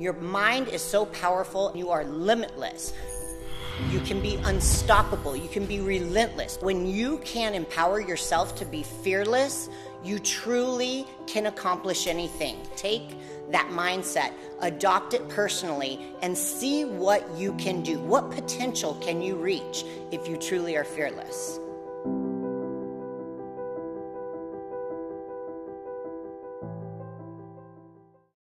Your mind is so powerful, you are limitless. You can be unstoppable, you can be relentless. When you can empower yourself to be fearless, you truly can accomplish anything. Take that mindset, adopt it personally, and see what you can do. What potential can you reach if you truly are fearless?